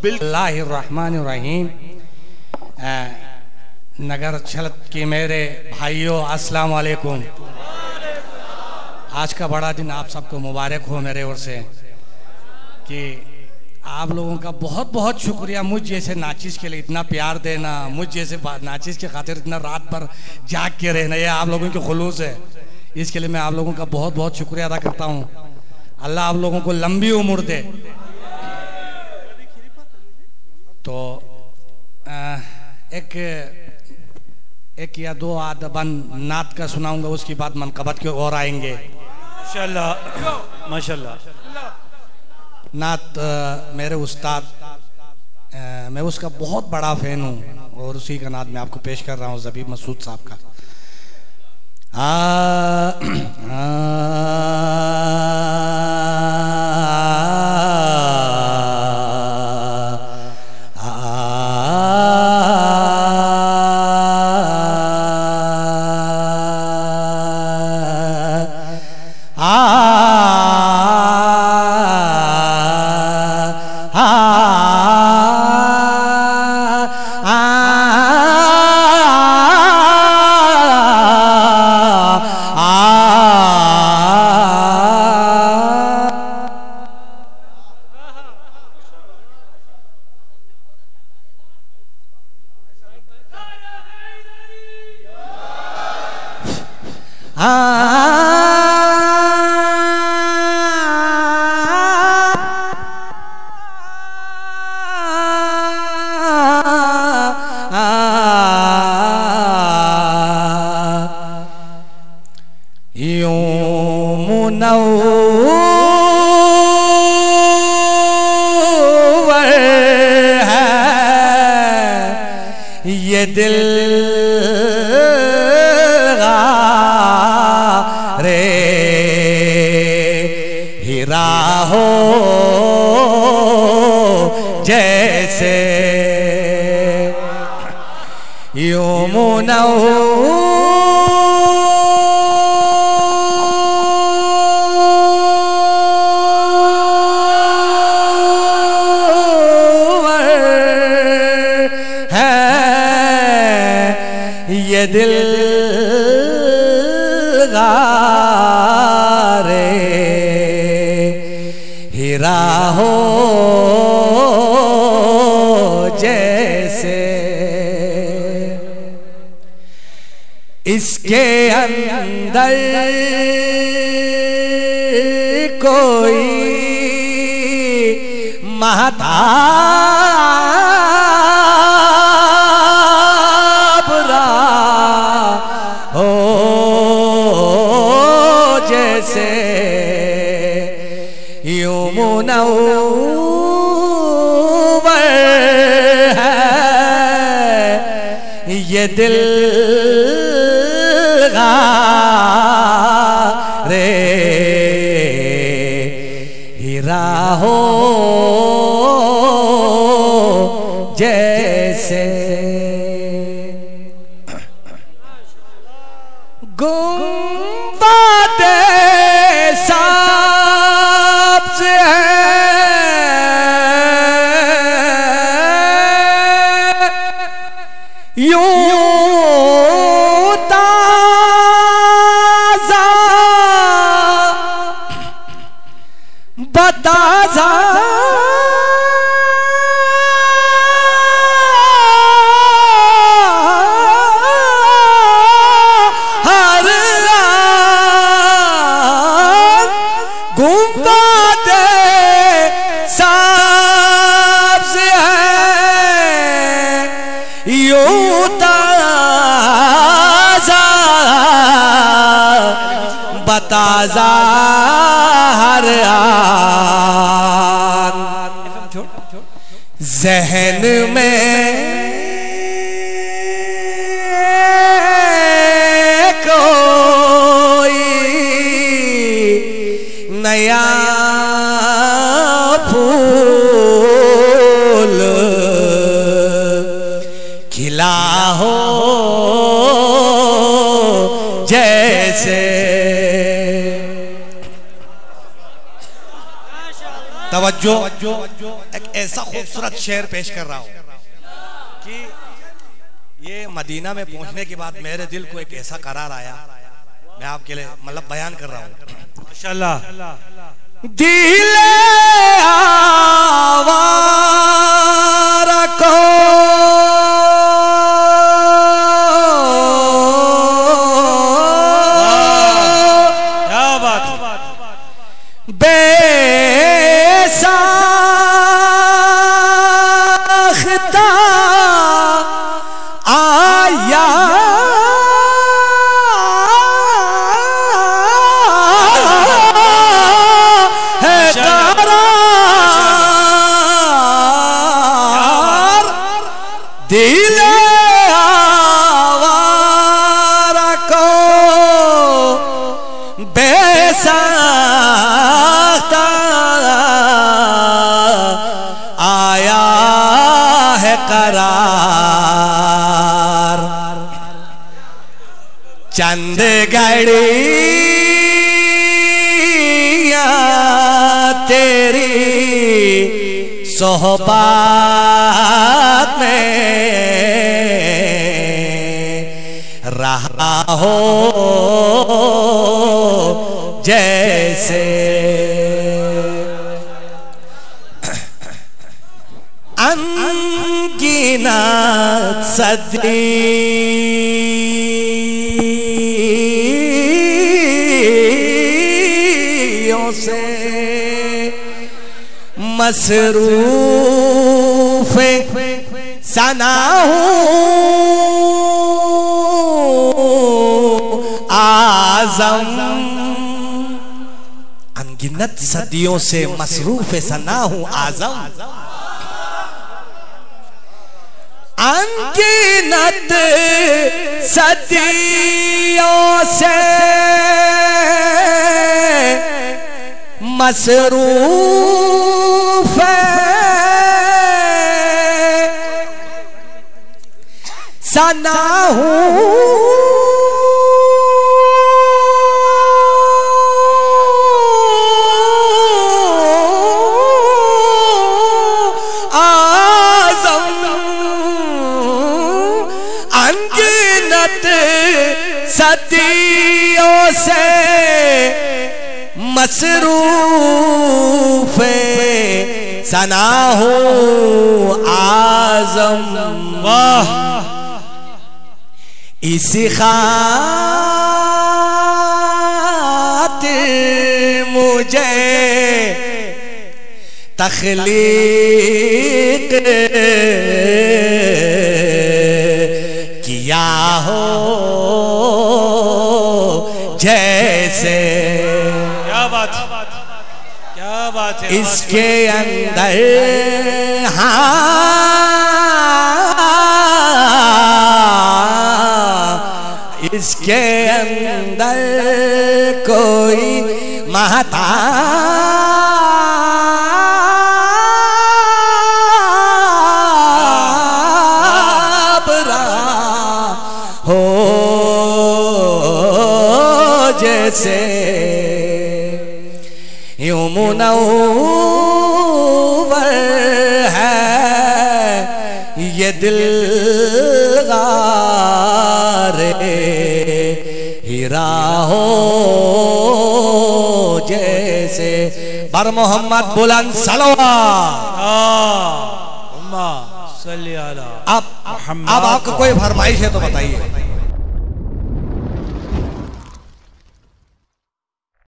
बिस्मिल्लाहिर्रहमानिर्रहीम। नगर छलत के मेरे भाइयों, अस्सलाम वालेकुम। आज का बड़ा दिन आप सबको मुबारक हो मेरे ओर से कि आप लोगों का बहुत बहुत शुक्रिया मुझ जैसे नाचिस के लिए इतना प्यार देना, मुझ जैसे नाचिस के खातिर इतना रात भर जाग के रहना, ये आप लोगों के खुलूस है। इसके लिए मैं आप लोगों का बहुत बहुत शुक्रिया अदा करता हूँ। अल्लाह आप लोगों को लंबी उम्र दे। तो एक या दो आदबन नात का सुनाऊंगा, उसके बाद मनकबत के और आएंगे इंशाअल्लाह। माशाअल्लाह। नात मेरे उस्ताद, मैं उसका बहुत बड़ा फैन हूँ और उसी का नात मैं आपको पेश कर रहा हूँ, ज़बीब मसूद साहब का। ये दिल रे हीरा हो जैसे यूं ये दिल गारे हीरा हो जैसे, इसके अंदर कोई महताब हो जैसे यूं मुनव्वर है ये दिल गारे हीरा हो जैसे। गुंबदे सब्ज़ है यूं ताज़ा बताज़ा ताज़ा हर आन ज़हन में कोई नया फूल खिला हो जैसे तवज्जो, एक ऐसा खूबसूरत शेर पेश कर रहा हूं कि ये मदीना में पहुंचने के बाद मेरे दिल को एक ऐसा करार आया, मैं आपके लिए मतलब बयान कर रहा हूं। माशाअल्लाह। दिले आवारा को क्या बात, बेसाख्ता आया है करार, दिले आवारा को बेसाख्ता आया है करार। चंद घड़ियां तेरी सोहबत में रहा हो जैसे अनगिनत सदियों से मसरूफ सना हूं आज़म। अनगिनत सदियों से मसरूफ सना हूं आज़म। अनगिनत सदियों से मसरूफ सना हूं सदियों से मसरूफ सना हूं आज़म। वाह, इसी खातिर मुझे तख्लीक किया हो जैसे। क्या बात, क्या बात है। इसके अंदर इसके अंदर कोई महताब रहा हो जैसे। यूं मुनव्वर है ये दिल हीरा हो जैसे। बर मोहम्मद बुलंद सलवात। अब आपको कोई फरमाइश है तो बताइए।